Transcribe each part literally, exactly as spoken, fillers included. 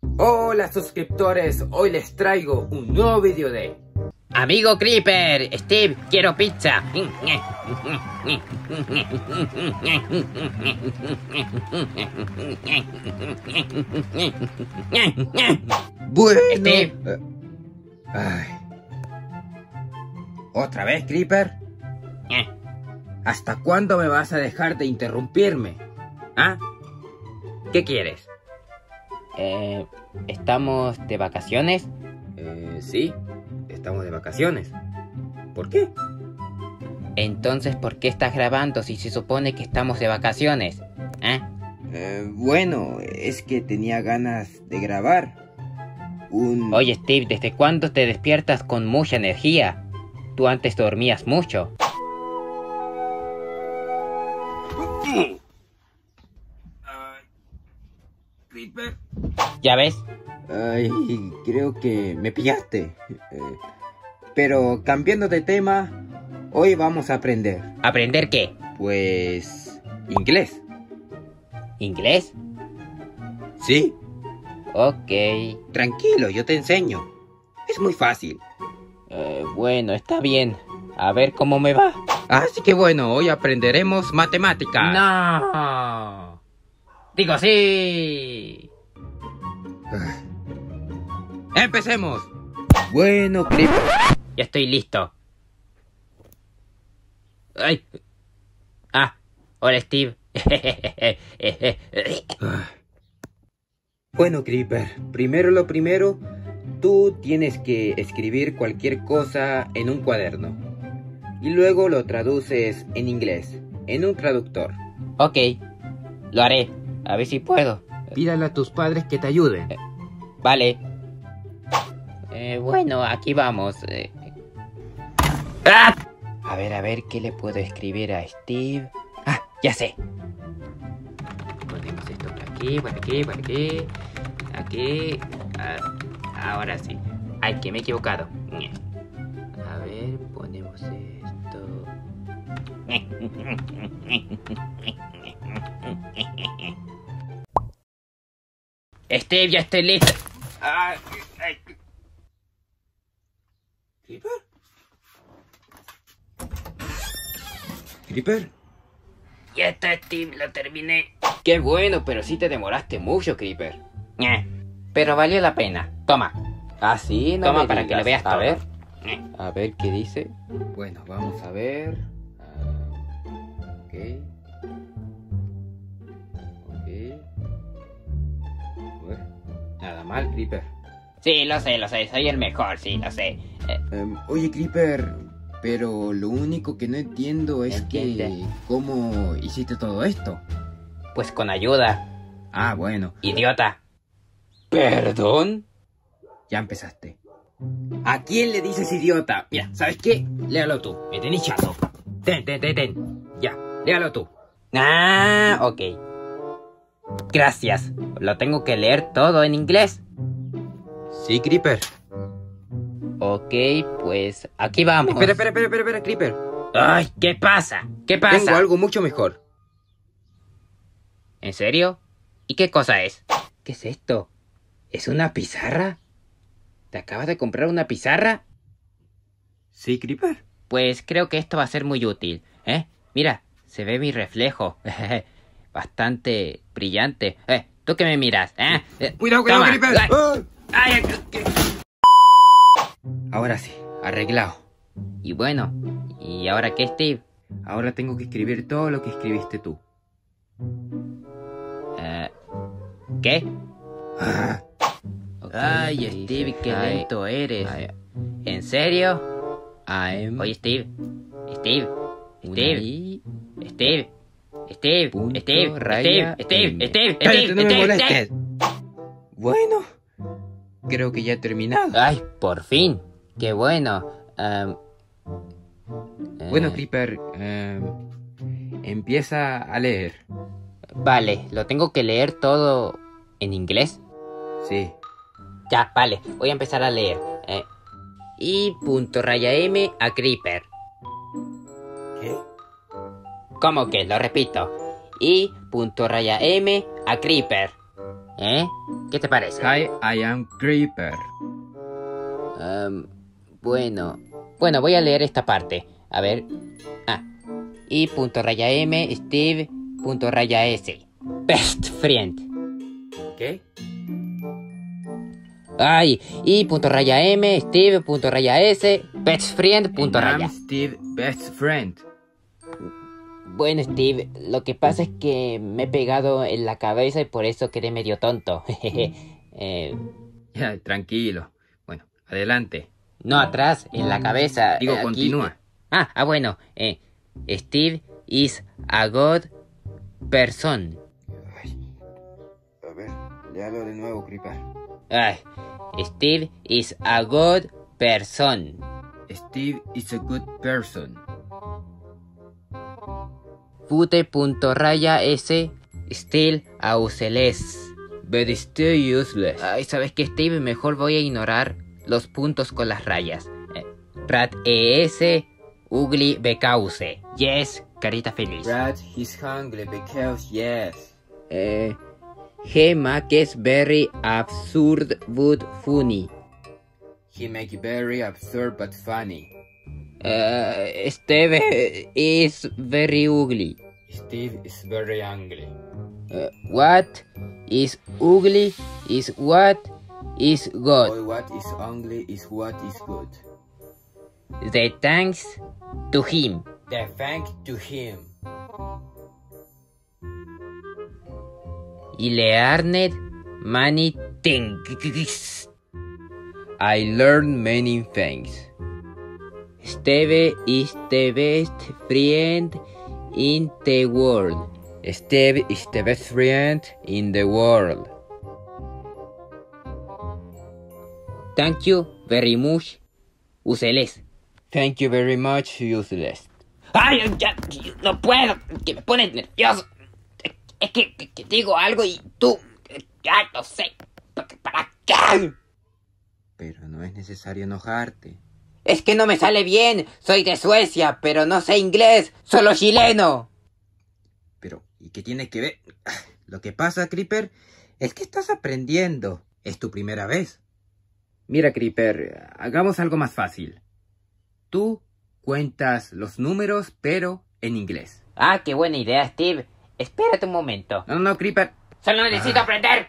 Hola suscriptores, hoy les traigo un nuevo video de... Amigo Creeper, Steve, quiero pizza. Bueno... Steve. eh, ay. ¿Otra vez, Creeper? ¿Hasta cuándo me vas a dejar de interrumpirme? ¿Ah? ¿Qué quieres? Eh, ¿estamos de vacaciones? Eh, sí, estamos de vacaciones. ¿Por qué? Entonces, ¿por qué estás grabando si se supone que estamos de vacaciones? ¿Eh? Eh, bueno, es que tenía ganas de grabar un... Oye, Steve, ¿desde cuándo te despiertas con mucha energía? Tú antes dormías mucho. Creeper. ¿Ya ves? Ay, creo que me pillaste. Eh, pero cambiando de tema, hoy vamos a aprender. ¿Aprender qué? Pues... inglés. ¿Inglés? Sí, Ok. tranquilo, yo te enseño. Es muy fácil. Eh, bueno, está bien. A ver cómo me va. Así que bueno, hoy aprenderemos matemáticas. No. Digo sí. ¡Empecemos! Bueno, Creeper. Ya estoy listo. Ay. Ah, hola Steve. Bueno, Creeper, primero lo primero, tú tienes que escribir cualquier cosa en un cuaderno. Y luego lo traduces en inglés, en un traductor. Ok, lo haré. A ver si puedo. Pídale a tus padres que te ayuden. Vale. Eh, bueno, aquí vamos. Eh. ¡Ah! A ver, a ver, ¿qué le puedo escribir a Steve? Ah, ya sé. Ponemos esto por aquí, por aquí, por aquí. Aquí. Ah, ahora sí. Ay, que me he equivocado. A ver, ponemos esto. Steve, ya estoy listo. Ay, ay. ¿Creeper? ¿Creeper? Ya está, Steve, lo terminé. Qué bueno, pero sí te demoraste mucho, Creeper. Eh, pero valió la pena. Toma. Ah, sí, no Toma me para que lo digas. veas todo. A ver, Eh, a ver qué dice. Bueno, vamos a ver. Ah, ok. Ok. Bueno, nada mal, Creeper. Sí, lo sé, lo sé. Soy el mejor, sí, lo sé. Eh, Em, oye, Creeper, pero lo único que no entiendo es Entiende. que... ¿Cómo hiciste todo esto? pues con ayuda. Ah, bueno. Idiota. ¿Perdón? Ya empezaste. ¿A quién le dices idiota? Mira, ¿sabes qué? Léalo tú. Me tenés chato. Ten, ten, ten, ten. Ya, léalo tú. Ah, ok. Gracias. Lo tengo que leer todo en inglés. Sí, Creeper. Ok, pues aquí vamos. Espera, espera, espera, espera, espera, Creeper. Ay, ¿qué pasa? ¿Qué pasa? Tengo algo mucho mejor. ¿En serio? ¿Y qué cosa es? ¿Qué es esto? ¿Es una pizarra? ¿Te acabas de comprar una pizarra? Sí, Creeper. Pues creo que esto va a ser muy útil, ¿eh? Mira, se ve mi reflejo. Bastante brillante. Eh, ¿tú qué me miras? ¿Eh? Eh, Cuidado, cuidado, toma. Creeper. Ay, ¡Ah! ay, ay, ay. Ahora sí, arreglado. Y bueno, ¿y ahora qué, Steve? Ahora tengo que escribir todo lo que escribiste tú. Eh, ¿Qué? Ah, Okay, ay, Steve, qué lento eres. ¿En serio? I'm Oye, Steve. Steve. Steve. Steve. Steve. Punto, Steve. raya, Steve. Steve. M. Steve. Cállate, Steve. no me Steve, molestes. Steve. Bueno, creo que ya he terminado. Ay, por fin. Qué bueno. Um, Bueno, eh, Creeper, eh, empieza a leer. Vale, ¿lo tengo que leer todo en inglés? Sí. Ya, vale. Voy a empezar a leer. Eh, y punto raya M a Creeper. ¿Qué? ¿Cómo que? Lo repito. Y punto raya M a Creeper. ¿Eh? ¿Qué te parece? Hi, I am Creeper. Um, bueno, bueno, voy a leer esta parte. A ver. Ah. I punto raya M, Steve punto raya S. Best friend. ¿Qué? Ay, I punto raya M, Steve punto raya S, best friend punto And raya. I'm Steve, best friend. Bueno, Steve, lo que pasa es que me he pegado en la cabeza y por eso quedé medio tonto. eh, Ya, tranquilo. Bueno, adelante. no atrás, en la cabeza. Digo, aquí. continúa. Ah, ah, bueno. Eh, Steve is a good person. Ay, a ver, léalo de nuevo, Creeper. Ay, Steve is a good person. Steve is a good person. Fute punto raya S, still a useless. But still useless. Ay, ¿sabes qué, Steve? Mejor voy a ignorar los puntos con las rayas. Eh, Rat E S, ugly because. Yes, carita feliz. Brad, he's hungry because yes. Eh, he makes very absurd but funny. He make very absurd but funny. Uh, Steve is very ugly. Steve is very angry. Uh, what is ugly is what is good. Boy, what is ugly is what is good. The thanks to him. The thank to him. I learned many things. I learned many things. Steve is the best friend in the world. Steve is the best friend in the world. Thank you very much, useless. Thank you very much, useless. ¡Ay, ya! No puedo, que me pones nervioso. Es que, que, que digo algo y tú... Ya no sé. ¿Para qué? Pero no es necesario enojarte. Es que no me sale bien. Soy de Suecia, pero no sé inglés. Solo chileno. Pero, ¿y qué tiene que ver? Lo que pasa, Creeper, es que estás aprendiendo. Es tu primera vez. Mira, Creeper, hagamos algo más fácil. Tú cuentas los números, pero en inglés. Ah, qué buena idea, Steve. Espérate un momento. No, no, Creeper. Solo necesito Ah. aprender.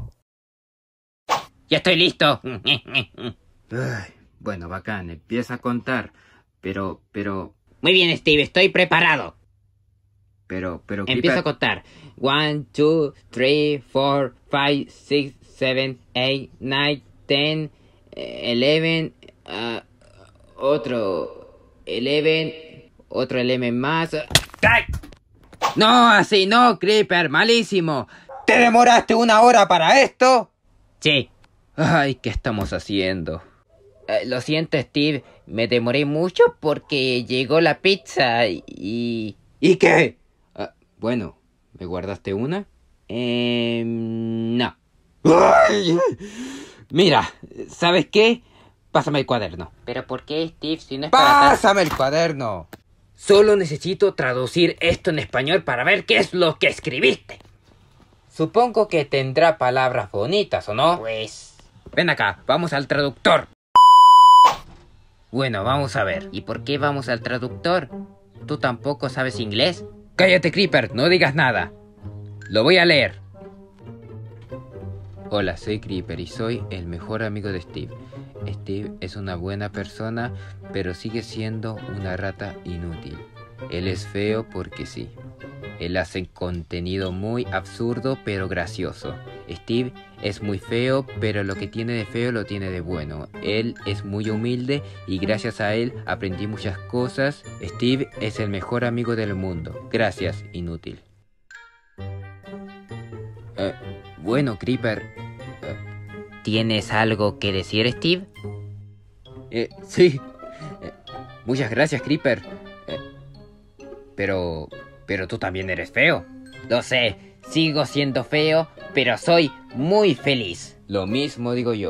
Ya estoy listo. Ay, bueno, bacán, empieza a contar. Pero, pero, Muy bien, Steve, estoy preparado. pero, pero, Empiezo a Creeper. contar. One, two, three, four, five, six, seven, eight, nine, ten, eleven, uh, otro eleven, otro eleven más. ¡Ay! No, así no, Creeper, malísimo. ¿Te demoraste una hora para esto? Sí. Ay, ¿qué estamos haciendo? Eh, lo siento, Steve. Me demoré mucho porque llegó la pizza y... ¿Y qué? Ah, bueno, ¿me guardaste una? Eh, no. Ay, mira, ¿sabes qué? Pásame el cuaderno. ¿Pero por qué, Steve? Si no es para tanto. ¡Pásame el cuaderno! Solo necesito traducir esto en español para ver qué es lo que escribiste. Supongo que tendrá palabras bonitas, ¿o no? Pues... Ven acá, vamos al traductor. Bueno, vamos a ver. ¿Y por qué vamos al traductor? ¿Tú tampoco sabes inglés? Cállate, Creeper, no digas nada. Lo voy a leer. Hola, soy Creeper y soy el mejor amigo de Steve. Steve es una buena persona, pero sigue siendo una rata inútil. Él es feo porque sí. Él hace contenido muy absurdo pero gracioso. Steve es muy feo, pero lo que tiene de feo lo tiene de bueno. Él es muy humilde y gracias a él aprendí muchas cosas. Steve es el mejor amigo del mundo. Gracias, inútil. Eh, bueno, Creeper. ¿Tienes algo que decir, Steve? Eh, sí. Eh, muchas gracias, Creeper. Eh, pero... Pero tú también eres feo. Lo sé, sigo siendo feo, pero soy muy feliz. Lo mismo digo yo.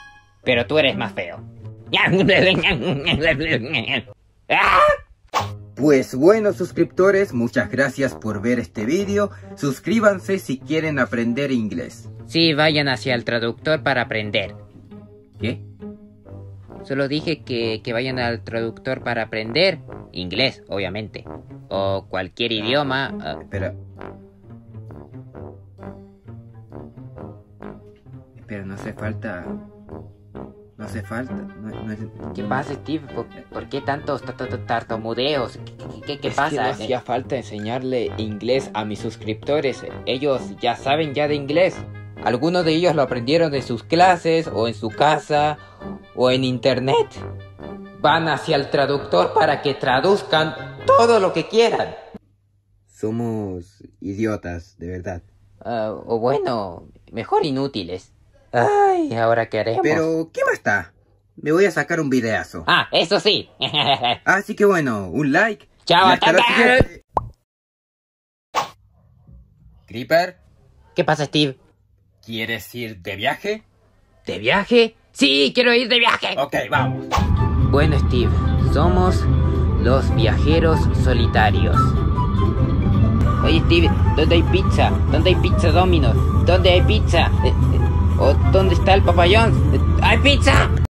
Pero tú eres más feo. Pues bueno, suscriptores, muchas gracias por ver este vídeo. Suscríbanse si quieren aprender inglés. Sí, vayan hacia el traductor para aprender. ¿Qué? Solo dije que, que vayan al traductor para aprender inglés, obviamente. O cualquier idioma. Uh... Espera. Espera, no hace falta... No hace falta. No, no es... ¿Qué pasa, Steve? ¿Por, por qué tantos tartamudeos? ¿Qué, qué, qué es pasa? Que no hacía falta enseñarle inglés a mis suscriptores. Ellos ya saben ya de inglés. Algunos de ellos lo aprendieron en sus clases, o en su casa, o en internet. Van hacia el traductor para que traduzcan todo lo que quieran. Somos idiotas, de verdad. Uh, o bueno, mejor inútiles. Ay, ¿ahora qué haremos? Pero, ¿qué más está? Me voy a sacar un videazo. Ah, eso sí. Así que bueno, un like. Chao, y hasta la hasta- siguiente. Creeper, ¿Qué pasa, Steve? ¿quieres ir de viaje? ¿De viaje? Sí, quiero ir de viaje. Ok, vamos. Bueno, Steve, somos los viajeros solitarios. Oye, Steve, ¿dónde hay pizza? ¿Dónde hay pizza Domino's? ¿Dónde hay pizza? Eh, eh, ¿O dónde está el Papa John's? Eh, ¡Hay pizza!